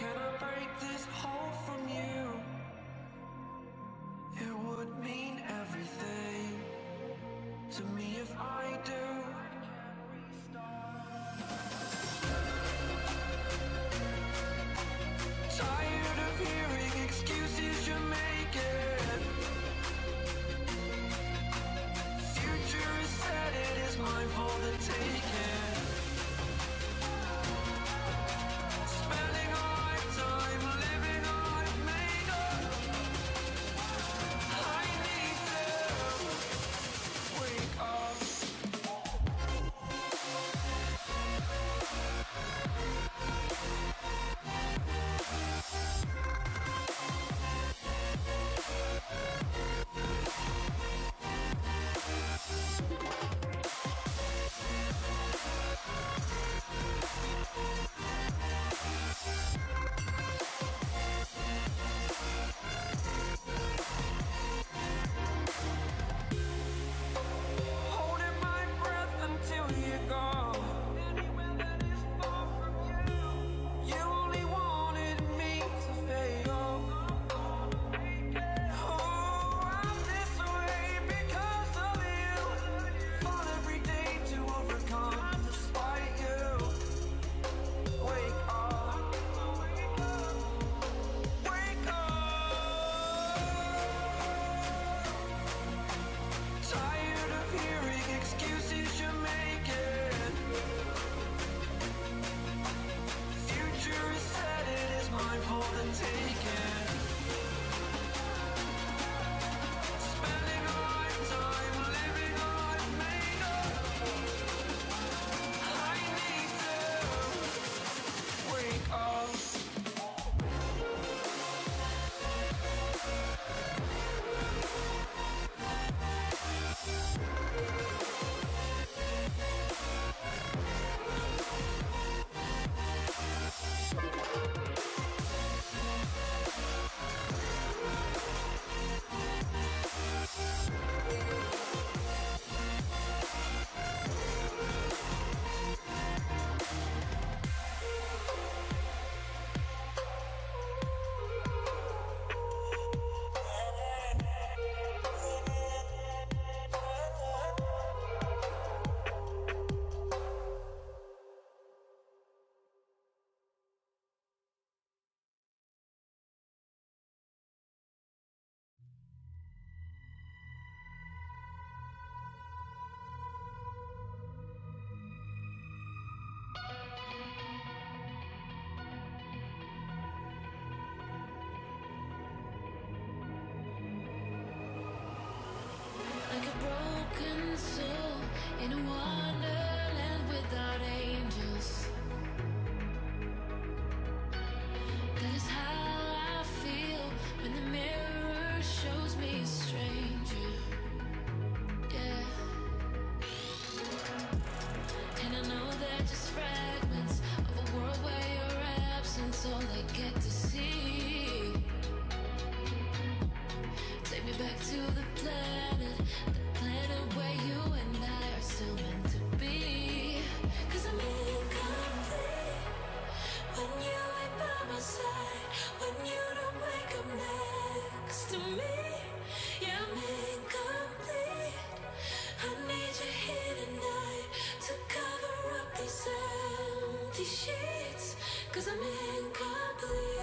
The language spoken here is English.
Can I break this hold from you? It would mean everything to me if I do. Tired of hearing excuses you're making. Future is set, it is mine for the taking. Spending all my time living I've made up. I need to wake up. Holding my breath until you go. Anywhere that is far from you. You only wanted me to fail. Oh, I'm this way because of you. Fall every day to overcome despite you. Wake up. Wake up. Tired of hearing excuses you're making. Future is set, it is mine for the taking. Spending all my time living I've made up. I need to wake up. Like a broken soul in a wonderland without angels. That is how I feel when the mirror shows me a stranger. Yeah. And I know they're just fragments of a world where your absence all I get to see. Take me back to the planet where you and I are still meant to be. 'Cause I'm incomplete when you ain't by my side, when you don't wake up next to me. Yeah, I'm incomplete. I need you here tonight to cover up these empty sheets. 'Cause I'm incomplete.